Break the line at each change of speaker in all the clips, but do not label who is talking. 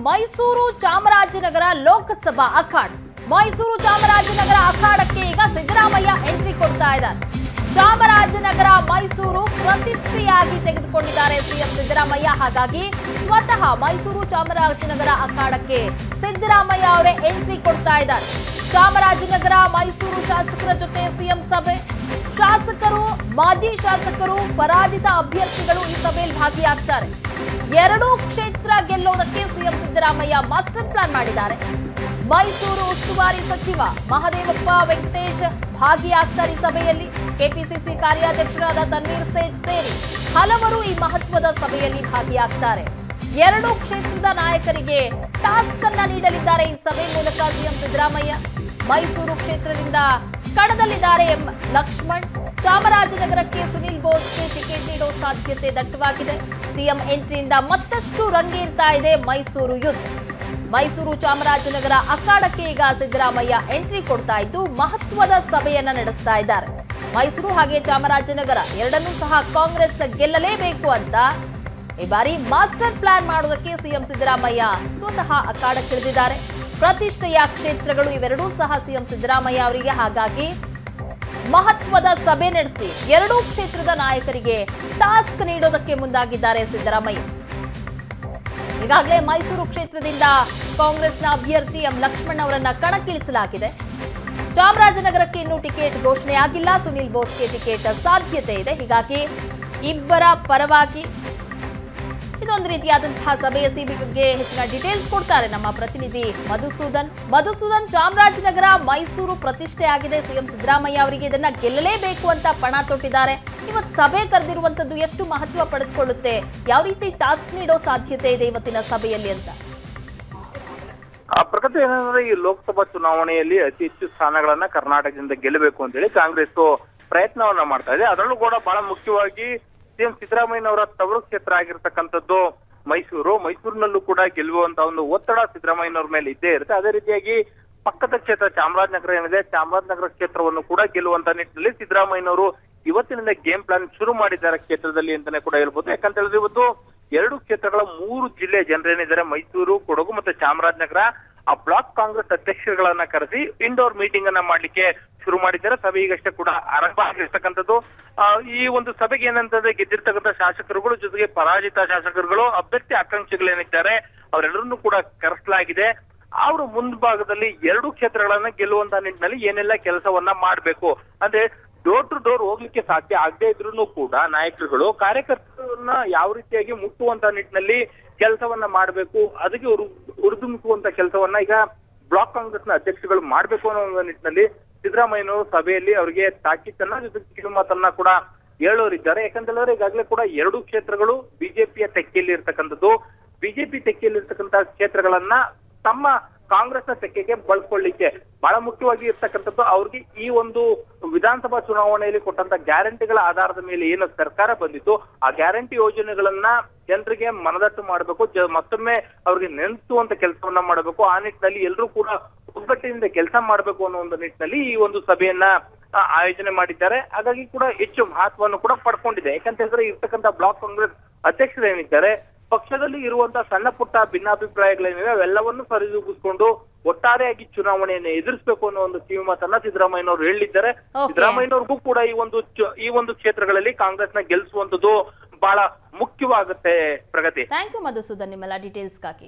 ಮೈಸೂರು ಚಾಮರಾಜನಗರ ಲೋಕಸಭಾ ಅಖಾಡ. ಮೈಸೂರು ಚಾಮರಾಜನಗರ ಅಖಾಡಕ್ಕೆ ಈಗ ಸಿದ್ದರಾಮಯ್ಯ ಎಂಟ್ರಿ ಕೊಡ್ತಾ ಇದ್ದಾರೆ. ಚಾಮರಾಜನಗರ ಮೈಸೂರು ಪ್ರತಿಷ್ಠೆಯಾಗಿ ತೆಗೆದುಕೊಂಡಿದ್ದಾರೆ ಸಿಎಂ ಸಿದ್ದರಾಮಯ್ಯ. ಹಾಗಾಗಿ ಸ್ವತಃ ಮೈಸೂರು ಚಾಮರಾಜನಗರ ಅಖಾಡಕ್ಕೆ ಸಿದ್ದರಾಮಯ್ಯ ಅವರೇ ಎಂಟ್ರಿ ಕೊಡ್ತಾ ಇದ್ದಾರೆ. ಚಾಮರಾಜನಗರ ಮೈಸೂರು ಶಾಸಕರ ಜೊತೆ ಸಿಎಂ ಸಭೆ. ಶಾಸಕರು, ಮಾಜಿ ಶಾಸಕರು, ಪರಾಜಿತ ಅಭ್ಯರ್ಥಿಗಳು ಈ ಸಭೆಯಲ್ಲಿ ಭಾಗಿಯಾಗ್ತಾರೆ. 2 ಕ್ಷೇತ್ರ ಗೆಲ್ಲೋದಕ್ಕೆ ಸಿಎಂ ಸಿದ್ದರಾಮಯ್ಯ ಮಾಸ್ಟರ್ ಪ್ಲಾನ್ ಮಾಡಿದ್ದಾರೆ. ಮೈಸೂರು ಉಸ್ತುವಾರಿ ಸಚಿವ ಮಹದೇವಪ್ಪ ವೆಂಕಟೇಶ್ ಭಾಗಿಯಾಗ್ತಾರೆ ಈ ಸಭೆಯಲ್ಲಿ. ಕೆಪಿಸಿಸಿ ಕಾರ್ಯಾಧ್ಯಕ್ಷರಾದ ತನ್ವೀರ್ ಸೇಠ್ ಸೇರಿ ಹಲವರು ಈ ಮಹತ್ವದ ಸಭೆಯಲ್ಲಿ ಭಾಗಿಯಾಗ್ತಾರೆ. 2 ಕ್ಷೇತ್ರದ ನಾಯಕರಿಗೆ ಟಾಸ್ಕ್ ಅನ್ನ ನೀಡಲಿದ್ದಾರೆ ಈ ಸಭೆ ಮೂಲಕ ಸಿಎಂ ಸಿದ್ದರಾಮಯ್ಯ. ಮೈಸೂರು ಕ್ಷೇತ್ರದಿಂದ ಕಣದಲ್ಲಿದ್ದಾರೆ ಎಂ ಲಕ್ಷ್ಮಣ್. ಚಾಮರಾಜನಗರಕ್ಕೆ ಸುನಿಲ್ ಬೋಸ್ಗೆ ಟಿಕೆಟ್ ನೀಡೋ ಸಾಧ್ಯತೆ ದಟ್ಟವಾಗಿದೆ. ಸಿಎಂ ಎಂಟ್ರಿಯಿಂದ ಮತ್ತಷ್ಟು ರಂಗೇರ್ತಾ ಇದೆ ಮೈಸೂರು ಯುದ್ಧ. ಮೈಸೂರು ಚಾಮರಾಜನಗರ ಅಖಾಡಕ್ಕೆ ಈಗ ಸಿದ್ದರಾಮಯ್ಯ ಎಂಟ್ರಿ ಕೊಡ್ತಾ ಇದ್ದು ಮಹತ್ವದ ಸಭೆಯನ್ನ ನಡೆಸ್ತಾ ಇದ್ದಾರೆ. ಮೈಸೂರು ಹಾಗೆ ಚಾಮರಾಜನಗರ ಎರಡನ್ನೂ ಸಹ ಕಾಂಗ್ರೆಸ್ ಗೆಲ್ಲಲೇಬೇಕು ಅಂತ ಈ ಬಾರಿ ಮಾಸ್ಟರ್ ಪ್ಲಾನ್ ಮಾಡೋದಕ್ಕೆ ಸಿಎಂ ಸಿದ್ದರಾಮಯ್ಯ ಸ್ವತಃ ಅಖಾಡಕ್ಕಿಳಿದಿದ್ದಾರೆ. ಪ್ರತಿಷ್ಠೆಯ ಕ್ಷೇತ್ರಗಳು ಇವೆರಡೂ ಸಹ ಸಿಎಂ ಸಿದ್ದರಾಮಯ್ಯ ಅವರಿಗೆ. ಹಾಗಾಗಿ ಮಹತ್ವದ ಸಭೆ ನಡೆಸಿ 2 ಕ್ಷೇತ್ರದ ನಾಯಕರಿಗೆ ಟಾಸ್ಕ್ ನೀಡೋದಕ್ಕೆ ಮುಂದಾಗಿದ್ದಾರೆ ಸಿದ್ದರಾಮಯ್ಯ. ಈಗಾಗಲೇ ಮೈಸೂರು ಕ್ಷೇತ್ರದಿಂದ ಕಾಂಗ್ರೆಸ್ನ ಅಭ್ಯರ್ಥಿ ಎಂ ಲಕ್ಷ್ಮಣ್ ಅವರನ್ನ ಕಣಕ್ಕಿಳಿಸಲಾಗಿದೆ. ಚಾಮರಾಜನಗರಕ್ಕೆ ಇನ್ನೂ ಟಿಕೆಟ್ ಘೋಷಣೆಯಾಗಿಲ್ಲ. ಸುನಿಲ್ ಬೋಸ್ಗೆ ಟಿಕೆಟ್ ಸಾಧ್ಯತೆ ಇದೆ. ಹೀಗಾಗಿ ಇಬ್ಬರ ಪರವಾಗಿ ಇದೊಂದು ರೀತಿಯಾದಂತಹ ಸಭೆಯ ಬಗ್ಗೆ ಹೆಚ್ಚಿನ ಡೀಟೇಲ್ಸ್ ಕೊಡ್ತಾರೆ ನಮ್ಮ ಪ್ರತಿನಿಧಿ ಮಧುಸೂದನ್. ಚಾಮರಾಜನಗರ ಮೈಸೂರು ಪ್ರತಿಷ್ಠೆ ಆಗಿದೆ ಸಿಎಂ ಸಿದ್ದರಾಮಯ್ಯ ಅವರಿಗೆ. ಇದನ್ನ ಗೆಲ್ಲಲೇಬೇಕು ಅಂತ ಪಣ ತೊಟ್ಟಿದ್ದಾರೆ. ಇವತ್ತು ಸಭೆ ಕರೆದಿರುವಂತದ್ದು ಎಷ್ಟು ಮಹತ್ವ ಪಡೆದುಕೊಳ್ಳುತ್ತೆ, ಯಾವ ರೀತಿ ಟಾಸ್ಕ್ ನೀಡೋ ಸಾಧ್ಯತೆ ಇದೆ ಇವತ್ತಿನ ಸಭೆಯಲ್ಲಿ ಅಂತ?
ಪ್ರಗತಿ ಏನಂದ್ರೆ ಈ ಲೋಕಸಭಾ ಚುನಾವಣೆಯಲ್ಲಿ ಅತಿ ಹೆಚ್ಚು ಸ್ಥಾನಗಳನ್ನ ಕರ್ನಾಟಕದಿಂದ ಗೆಲ್ಲಬೇಕು ಅಂತ ಹೇಳಿ ಕಾಂಗ್ರೆಸ್ ಪ್ರಯತ್ನವನ್ನ ಮಾಡ್ತಾ ಇದೆ. ಅದರಲ್ಲೂ ಕೂಡ ಬಹಳ ಮುಖ್ಯವಾಗಿ ಸಿಎಂ ಸಿದ್ದರಾಮಯ್ಯನವರ ತವರು ಕ್ಷೇತ್ರ ಆಗಿರ್ತಕ್ಕಂಥದ್ದು ಮೈಸೂರಿನಲ್ಲೂ ಕೂಡ ಗೆಲ್ಲುವಂತ ಒಂದು ಒತ್ತಡ ಸಿದ್ದರಾಮಯ್ಯನವ್ರ ಮೇಲೆ ಇದ್ದೇ ಇರುತ್ತೆ. ಅದೇ ರೀತಿಯಾಗಿ ಪಕ್ಕದ ಕ್ಷೇತ್ರ ಚಾಮರಾಜನಗರ ಏನಿದೆ, ಚಾಮರಾಜನಗರ ಕ್ಷೇತ್ರವನ್ನು ಕೂಡ ಗೆಲ್ಲುವಂತ ನಿಟ್ಟಿನಲ್ಲಿ ಸಿದ್ದರಾಮಯ್ಯನವರು ಇವತ್ತಿನಿಂದ ಗೇಮ್ ಪ್ಲಾನ್ ಶುರು ಮಾಡಿದ್ದಾರೆ ಕ್ಷೇತ್ರದಲ್ಲಿ ಅಂತಾನೆ ಕೂಡ ಹೇಳ್ಬೋದು. ಯಾಕಂತ ಹೇಳಿದ್ರೆ ಇವತ್ತು 2 ಕ್ಷೇತ್ರಗಳ 3 ಜಿಲ್ಲೆ ಜನರೇನಿದ್ದಾರೆ, ಮೈಸೂರು, ಕೊಡಗು ಮತ್ತೆ ಚಾಮರಾಜನಗರ, ಆ ಬ್ಲಾಕ್ ಕಾಂಗ್ರೆಸ್ ಅಧ್ಯಕ್ಷರುಗಳನ್ನ ಕರೆಸಿ ಇಂಡೋರ್ ಮೀಟಿಂಗ್ ಅನ್ನ ಮಾಡ್ಲಿಕ್ಕೆ ಶುರು ಮಾಡಿದ್ದಾರೆ. ಸಭೆ ಈಗಷ್ಟೇ ಕೂಡ ಆರಂಭ ಆಗಿರ್ತಕ್ಕಂಥದ್ದು. ಈ ಒಂದು ಸಭೆಗೆ ಏನಂತಂದ್ರೆ ಗೆದ್ದಿರ್ತಕ್ಕಂಥ ಶಾಸಕರುಗಳು ಜೊತೆಗೆ ಪರಾಜಿತ ಶಾಸಕರುಗಳು, ಅಭ್ಯರ್ಥಿ ಆಕಾಂಕ್ಷಿಗಳೇನಿದ್ದಾರೆ ಅವರೆಲ್ಲರನ್ನೂ ಕೂಡ ಕರೆಸಲಾಗಿದೆ. ಅವರು ಮುಂಭಾಗದಲ್ಲಿ 2 ಕ್ಷೇತ್ರಗಳನ್ನ ಗೆಲ್ಲುವಂತ ನಿಟ್ಟಿನಲ್ಲಿ ಏನೆಲ್ಲ ಕೆಲಸವನ್ನ ಮಾಡ್ಬೇಕು ಅಂದ್ರೆ ಡೋರ್ ಟು ಡೋರ್ ಹೋಗ್ಲಿಕ್ಕೆ ಸಾಧ್ಯ ಆಗದೆ ಇದ್ರೂ ಕೂಡ ನಾಯಕರುಗಳು ಕಾರ್ಯಕರ್ತರನ್ನ ಯಾವ ರೀತಿಯಾಗಿ ಮುಟ್ಟುವಂತ ನಿಟ್ಟಿನಲ್ಲಿ ಕೆಲಸವನ್ನ ಮಾಡಬೇಕು, ಅದಕ್ಕೆ ಉರಿದುಂಬಿಸುವಂತ ಕೆಲಸವನ್ನ ಈಗ ಬ್ಲಾಕ್ ಕಾಂಗ್ರೆಸ್ನ ಅಧ್ಯಕ್ಷಗಳು ಮಾಡ್ಬೇಕು ಅನ್ನೋ ಒಂದು ನಿಟ್ಟಿನಲ್ಲಿ ಸಿದ್ದರಾಮಯ್ಯನವರು ಸಭೆಯಲ್ಲಿ ಅವರಿಗೆ ತಾಕೀತನ್ನ ಜೊತೆಗೆ ಕಿರುಮಾತನ್ನ ಕೂಡ ಹೇಳೋರಿದ್ದಾರೆ. ಯಾಕಂತಂದ್ರೆ ಈಗಾಗಲೇ ಕೂಡ 2 ಕ್ಷೇತ್ರಗಳು ಬಿಜೆಪಿಯ ತೆಕ್ಕೆಯಲ್ಲಿ ಇರ್ತಕ್ಕಂಥದ್ದು. ಬಿಜೆಪಿ ತೆಕ್ಕೆಯಲ್ಲಿ ಇರ್ತಕ್ಕಂಥ ಕ್ಷೇತ್ರಗಳನ್ನ ತಮ್ಮ ಕಾಂಗ್ರೆಸ್ನ ತೆಕ್ಕೆಗೆ ಬಳಸ್ಕೊಳ್ಳಿಕ್ಕೆ ಬಹಳ ಮುಖ್ಯವಾಗಿ ಇರ್ತಕ್ಕಂಥದ್ದು ಅವ್ರಿಗೆ ಈ ಒಂದು ವಿಧಾನಸಭಾ ಚುನಾವಣೆಯಲ್ಲಿ ಕೊಟ್ಟಂತ ಗ್ಯಾರಂಟಿಗಳ ಆಧಾರದ ಮೇಲೆ ಏನು ಸರ್ಕಾರ ಬಂದಿತ್ತು, ಆ ಗ್ಯಾರಂಟಿ ಯೋಜನೆಗಳನ್ನ ಜನರಿಗೆ ಮನದಟ್ಟು ಮಾಡಬೇಕು, ಮತ್ತೊಮ್ಮೆ ಅವ್ರಿಗೆ ನೆನೆಸುವಂತ ಕೆಲಸವನ್ನ ಮಾಡಬೇಕು. ಆ ನಿಟ್ಟಿನಲ್ಲಿ ಎಲ್ಲರೂ ಕೂಡ ಒಗ್ಗಟ್ಟಿನಿಂದ ಕೆಲಸ ಮಾಡಬೇಕು ಅನ್ನೋ ಒಂದು ನಿಟ್ಟಿನಲ್ಲಿ ಈ ಒಂದು ಸಭೆಯನ್ನ ಆಯೋಜನೆ ಮಾಡಿದ್ದಾರೆ. ಹಾಗಾಗಿ ಕೂಡ ಹೆಚ್ಚು ಮಹತ್ವವನ್ನು ಕೂಡ ಪಡ್ಕೊಂಡಿದೆ. ಯಾಕಂತ ಹೇಳಿದ್ರೆ ಇರ್ತಕ್ಕಂಥ ಬ್ಲಾಕ್ ಕಾಂಗ್ರೆಸ್ ಅಧ್ಯಕ್ಷರು ಏನಿದ್ದಾರೆ, ಪಕ್ಷದಲ್ಲಿ ಇರುವಂತಹ ಸಣ್ಣ ಪುಟ್ಟ ಭಿನ್ನಾಭಿಪ್ರಾಯಗಳೇನಿವೆ ಅವೆಲ್ಲವನ್ನು ಸರಿದೂಗಿಸ್ಕೊಂಡು ಒಟ್ಟಾರೆಯಾಗಿ ಚುನಾವಣೆಯನ್ನು ಎದುರಿಸಬೇಕು ಅನ್ನೋ ಒಂದು ಕಿವಿ ಮಾತನ್ನ ಸಿದ್ದರಾಮಯ್ಯನವರು ಹೇಳಿದ್ದಾರೆ. ಸಿದ್ದರಾಮಯ್ಯನವ್ರಿಗೂ ಕೂಡ ಈ ಒಂದು ಕ್ಷೇತ್ರಗಳಲ್ಲಿ ಕಾಂಗ್ರೆಸ್ನ ಗೆಲ್ಲಿಸುವಂತದ್ದು ಬಹಳ ಮುಖ್ಯವಾಗುತ್ತೆ. ಪ್ರಗತಿ,
ಥ್ಯಾಂಕ್ ಯು ಮಧುಸೂದನ್ ನಿಮ್ಮೆಲ್ಲ ಡೀಟೇಲ್ಸ್ಗಾಗಿ.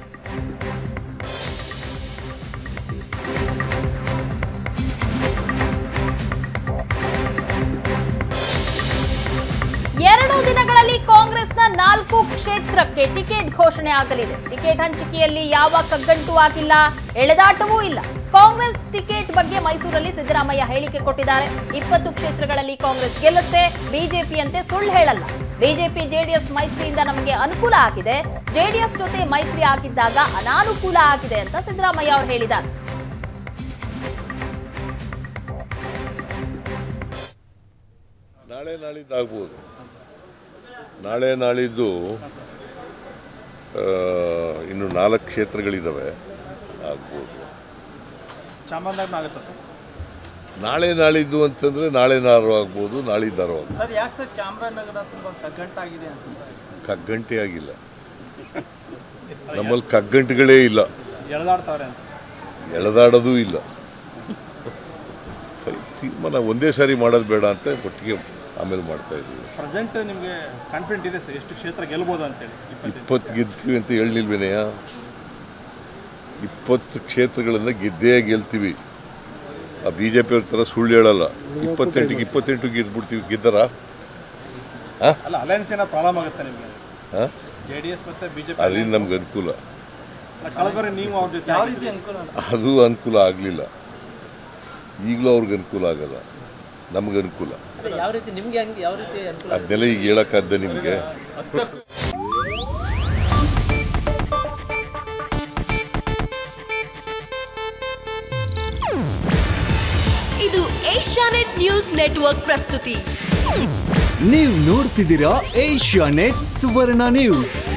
ಎರಡು ದಿನಗಳಲ್ಲಿ ಕಾಂಗ್ರೆಸ್ನ 4 ಕ್ಷೇತ್ರಕ್ಕೆ ಟಿಕೆಟ್ ಘೋಷಣೆ ಆಗಲಿದೆ. ಟಿಕೆಟ್ ಹಂಚಿಕೆಯಲ್ಲಿ ಯಾವ ಕಗ್ಗಂಟು ಆಗಿಲ್ಲ, ಎಳೆದಾಟವೂ ಇಲ್ಲ. ಕಾಂಗ್ರೆಸ್ ಟಿಕೆಟ್ ಬಗ್ಗೆ ಮೈಸೂರಲ್ಲಿ ಸಿದ್ದರಾಮಯ್ಯ ಹೇಳಿಕೆ ಕೊಟ್ಟಿದ್ದಾರೆ. 20 ಕ್ಷೇತ್ರಗಳಲ್ಲಿ ಕಾಂಗ್ರೆಸ್ ಗೆಲ್ಲುತ್ತೆ, ಬಿಜೆಪಿಯಂತೆ ಸುಳ್ಳು ಹೇಳಲ್ಲ. ಬಿಜೆಪಿ ಜೆಡಿಎಸ್ ಮೈತ್ರಿಯಿಂದ ನಮಗೆ ಅನುಕೂಲ ಆಗಿದೆ, ಜೆಡಿಎಸ್ ಜೊತೆ ಮೈತ್ರಿ ಆಗಿದ್ದಾಗ ಅನಾನುಕೂಲ ಆಗಿದೆ ಅಂತ ಸಿದ್ದರಾಮಯ್ಯ ಅವರು ಹೇಳಿದ್ದಾರೆ.
ನಾಳಿದ್ದಾಗ್ಬೋದು. ನಾಳಿದ್ದು ಇನ್ನು 4 ಕ್ಷೇತ್ರಗಳಿದ್ದಾವೆ, ಆಗ್ಬೋದು. ನಾಳಿದ್ದು ಅಂತಂದ್ರೆ ನಾಳೆ ಆಗ್ಬೋದು, ನಾಳಿದ್ದಾರು ಆಗ್ಬೋದು.
ಚಾಮರಾಜನಗರ ತುಂಬಾ ಕಗ್ಗಂಟಾಗಿದೆ ಅಂತ.
ಕಗ್ಗಂಟೆ ಆಗಿಲ್ಲ, ನಮ್ಮಲ್ಲಿ ಕಗ್ಗಂಟುಗಳೇ ಇಲ್ಲ,
ಎಳೆದಾಡ್ತಾವ್ರೆ ಅಂತ.
ಎಳೆದಾಡೋದು ಇಲ್ಲ. ತೀರ್ಮಾನ ಒಂದೇ ಸಾರಿ ಮಾಡೋದು ಬೇಡ ಅಂತ ಒಟ್ಟಿಗೆ ಆಮೇಲೆ ಮಾಡ್ತಾ ಇದ್ದೀವಿ.
ಪ್ರೆಸೆಂಟ್ ನಿಮಗೆ ಕಾನ್ಫಿಡೆಂಟ್ ಇದೆ ಸರ್ ಎಷ್ಟು ಕ್ಷೇತ್ರ ಗೆಲ್ಬೋದು ಅಂತೇಳಿ?
20 ಗೆಲ್ತೀವಿ ಅಂತ ಹೇಳಿಲ್ವೇನೆಯ? 20 ಕ್ಷೇತ್ರಗಳನ್ನು ಗೆದ್ದೇ ಗೆಲ್ತೀವಿ. ಆ BJP ಅವ್ರ ಥರ ಸುಳ್ಳು ಹೇಳಲ್ಲ. 28 ಗೆದ್ಬಿಡ್ತೀವಿ. ಗೆದ್ದರ
ಅಲ್ಲ ಅಲಯನ್ಸ್ ಏನೋ ಪ್ರಾಬ್ಲಮ್ ಆಗುತ್ತೆ ನಿಮಗೆ? JDS ಮತ್ತು BJP
ಅದರಿಂದ ನಮ್ಗೆ ಅನುಕೂಲ.
ಕಳೆದರೆ ನೀವು ಅವ್ರ ಜೊತೆ ಯಾವ ರೀತಿ ಅನುಕೂಲ?
ಅದು ಅನುಕೂಲ ಆಗಲಿಲ್ಲ, ಈಗಲೂ ಅವ್ರಿಗೆ ಅನುಕೂಲ ಆಗಲ್ಲ, ನಮ್ಗೆ ಅನುಕೂಲ.
ಯಾವ ರೀತಿ ನಿಮಗೆ ಯಾವ ರೀತಿ ಅನುಕೂಲ?
ಅದನ್ನೆಲ್ಲ ಈಗ ಹೇಳೋಕ್ಕಾದ್ದ ನಿಮಗೆ?
ಇದು ಏಷ್ಯಾನೆಟ್ ನ್ಯೂಸ್ ನೆಟ್ವರ್ಕ್ ಪ್ರಸ್ತುತಿ.
ನೀವು ನೋಡ್ತಿದ್ದೀರಾ ಏಷ್ಯಾನೆಟ್ ಸುವರ್ಣ ನ್ಯೂಸ್.